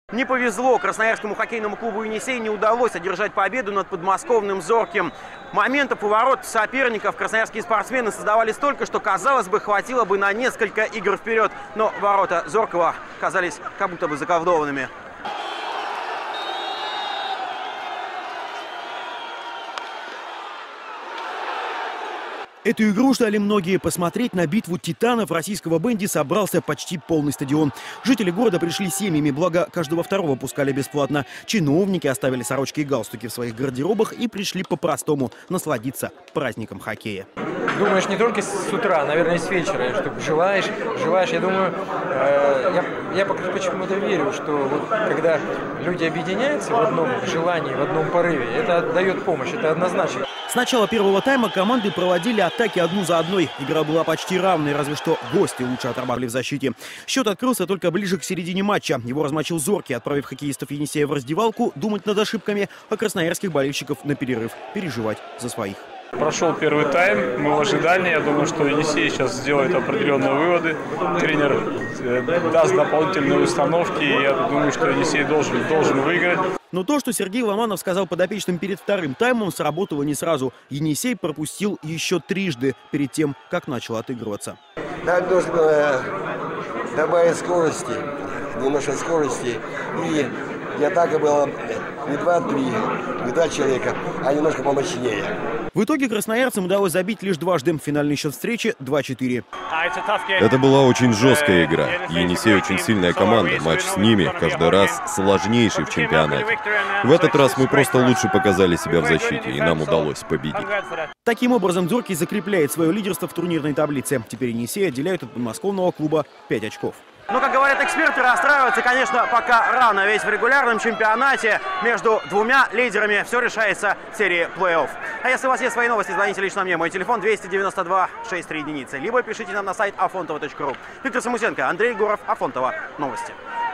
Не повезло. Красноярскому хоккейному клубу «Енисей» не удалось одержать победу над подмосковным «Зорким». Моментов у ворот соперников красноярские спортсмены создавали столько, что, казалось бы, хватило бы на несколько игр вперед. Но ворота «Зоркого» казались как будто бы заколдованными. Эту игру ждали многие. Посмотреть на битву титанов российского бенди собрался почти полный стадион. Жители города пришли семьями, благо каждого второго пускали бесплатно. Чиновники оставили сорочки и галстуки в своих гардеробах и пришли по-простому насладиться праздником хоккея. Думаешь не только с утра, наверное, и с вечера, что желаешь. Я думаю, я почему-то верю, что вот, когда люди объединяются в одном желании, в одном порыве, это дает помощь, это однозначно. С начала первого тайма команды проводили атаки одну за одной. Игра была почти равной, разве что гости лучше отрабатывали в защите. Счет открылся только ближе к середине матча. Его размочил «Зоркий», отправив хоккеистов Енисея в раздевалку думать над ошибками, а красноярских болельщиков на перерыв переживать за своих. Прошел первый тайм, мы в ожидании. Я думаю, что Енисей сейчас сделает определенные выводы. Тренер даст дополнительные установки. И я думаю, что Енисей должен выиграть. Но то, что Сергей Ломанов сказал подопечным перед вторым таймом, сработало не сразу. Енисей пропустил еще трижды перед тем, как начал отыгрываться. Нам нужно было добавить скорости, немножко скорости. И атака была не 2-3, не 2 человека, а немножко помощнее. В итоге красноярцам удалось забить лишь дважды. Финальный счет встречи 2-4. Это была очень жесткая игра. Енисей очень сильная команда. Матч с ними каждый раз сложнейший в чемпионате. В этот раз мы просто лучше показали себя в защите, и нам удалось победить. Таким образом, «Зоркий» закрепляет свое лидерство в турнирной таблице. Теперь Енисей отделяют от подмосковного клуба 5 очков. Но, как говорят эксперты, расстраиваться, конечно, пока рано. Ведь в регулярном чемпионате между двумя лидерами все решается в серии плей-офф. А если у вас есть свои новости, звоните лично мне. Мой телефон 292-63 единицы. Либо пишите нам на сайт afontova.ru. Виктор Самусенко, Андрей Гуров, Афонтова. Новости.